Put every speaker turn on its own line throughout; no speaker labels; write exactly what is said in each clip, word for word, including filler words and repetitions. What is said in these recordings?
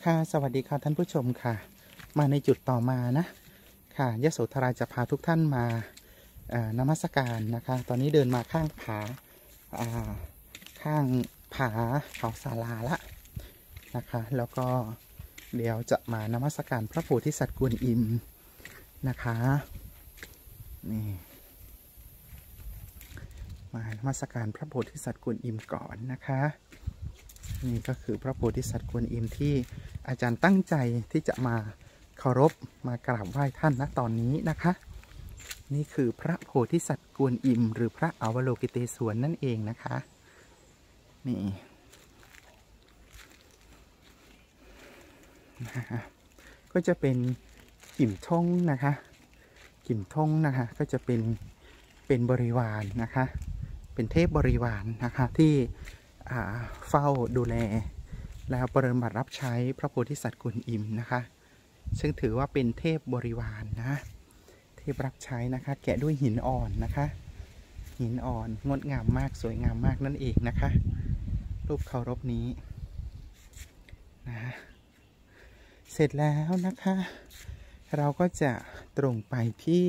ค่ะสวัสดีค่ะท่านผู้ชมค่ะมาในจุดต่อมานะค่ะยโสธราจะพาทุกท่านมานมัสการนะคะตอนนี้เดินมาข้างผาข้างผาเขาศาลาละนะคะแล้วก็เดี๋ยวจะมานมัสการพระโพธิสัตว์กวนอิมนะคะนี่มานมัสการพระโพธิสัตว์กวนอิมก่อนนะคะนี่ก็คือพระโพธิสัตว์กวนอิมที่อาจารย์ตั้งใจที่จะมาเคารพมากราบไหว้ท่านณตอนนี้นะคะนี่คือพระโพธิสัตว์กวนอิมหรือพระอวโลกิเตศวรนั่นเองนะคะนี่ก็จะเป็นกิ่มท่งนะคะกิ่มท่งนะคะก็จะเป็นเป็นบริวารนะคะเป็นเทพบริวารนะคะที่เฝ้าดูแลแล้วปฏิบัติรับใช้พระโพธิสัตว์กวนอิมนะคะซึ่งถือว่าเป็นเทพบริวารนะเทพรับใช้นะคะแกะด้วยหินอ่อนนะคะหินอ่อนงดงามมากสวยงามมากนั่นเองนะคะรูปเคารพนี้นะเสร็จแล้วนะคะเราก็จะตรงไปที่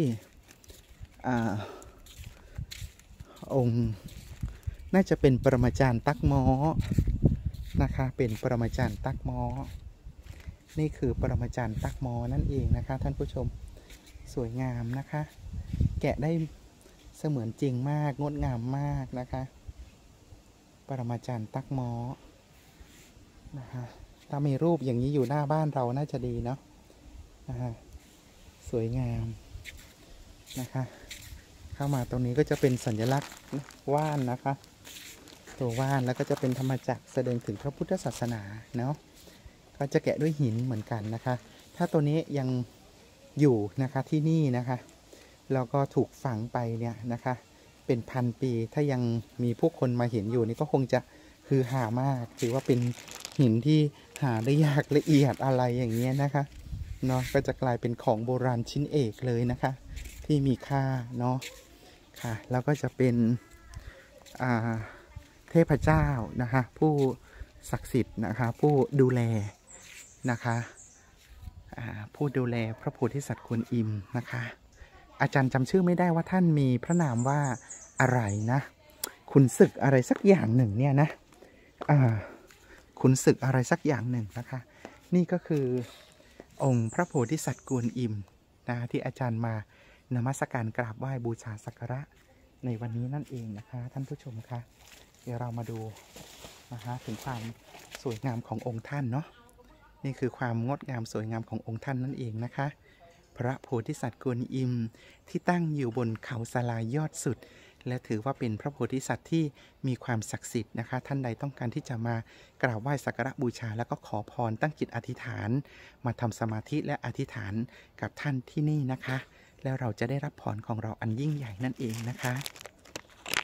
องค์น่าจะเป็นปรมาจารย์ตักม้อนะคะเป็นปรมาจารย์ตักม้อนี่คือปรมาจารย์ตักม้อนั่นเองนะคะท่านผู้ชมสวยงามนะคะแกะได้เสมือนจริงมากงดงามมากนะคะปรมาจารย์ตักม้อนะคะถ้ามีรูปอย่างนี้อยู่หน้าบ้านเราน่าจะดีเนาะนะคะสวยงามนะคะเข้ามาตรงนี้ก็จะเป็นสัญลักษณ์ว่านนะคะตัวว่านแล้วก็จะเป็นธรรมจักรแสดงถึงพระพุทธศาสนาเนาะก็จะแกะด้วยหินเหมือนกันนะคะถ้าตัวนี้ยังอยู่นะคะที่นี่นะคะแล้วก็ถูกฝังไปเนี่ยนะคะเป็นพันปีถ้ายังมีผู้คนมาเห็นอยู่นี่ก็คงจะคือหามากถือว่าเป็นหินที่หาได้ยากละเอียดอะไรอย่างเงี้ยนะคะเนาะก็จะกลายเป็นของโบราณชิ้นเอกเลยนะคะที่มีค่าเนาะค่ะแล้วก็จะเป็นอ่าเทพเจ้านะคะผู้ศักดิ์สิทธิ์นะคะผู้ดูแลนะคะผู้ดูแลพระโพธิสัตว์กวนอิมนะคะอาจารย์จำชื่อไม่ได้ว่าท่านมีพระนามว่าอะไรนะขุนศึกอะไรสักอย่างหนึ่งเนี่ยนะขุนศึกอะไรสักอย่างหนึ่งนะคะนี่ก็คือองค์พระโพธิสัตว์กวนอิมนะที่อาจารย์มานมัสการกราบไหว้บูชาสักการะในวันนี้นั่นเองนะคะท่านผู้ชมคะเดี๋ยวเรามาดูนะคะถึงความสวยงามขององค์ท่านเนาะนี่คือความงดงามสวยงามขององค์ท่านนั่นเองนะคะพระโพธิสัตว์กวนอิมที่ตั้งอยู่บนเขาศาลายอดสุดและถือว่าเป็นพระโพธิสัตว์ที่มีความศักดิ์สิทธิ์นะคะท่านใดต้องการที่จะมากราบไหว้สักการะบูชาแล้วก็ขอพรตั้งจิตอธิษฐานมาทำสมาธิและอธิษฐานกับท่านที่นี่นะคะแล้วเราจะได้รับพรของเราอันยิ่งใหญ่นั่นเองนะคะ